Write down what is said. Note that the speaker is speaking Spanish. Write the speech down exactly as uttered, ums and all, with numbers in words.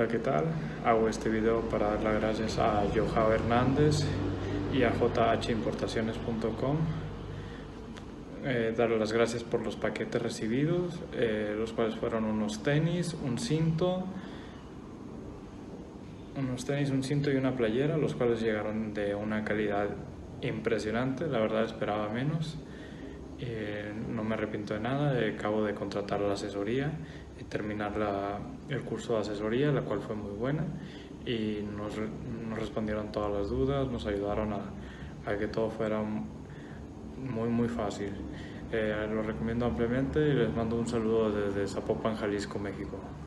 Hola, ¿qué tal? Hago este video para dar las gracias a Joao Hernández y a J H importaciones punto com. Eh, dar las gracias por los paquetes recibidos, eh, los cuales fueron unos tenis, un cinto, unos tenis, un cinto y una playera, los cuales llegaron de una calidad impresionante. La verdad esperaba menos. Eh, no me arrepiento de nada. Acabo de contratar la asesoría y terminar la, el curso de asesoría, la cual fue muy buena, y nos, nos respondieron todas las dudas, nos ayudaron a, a que todo fuera muy muy fácil. Eh, lo recomiendo ampliamente y les mando un saludo desde Zapopan, Jalisco, México.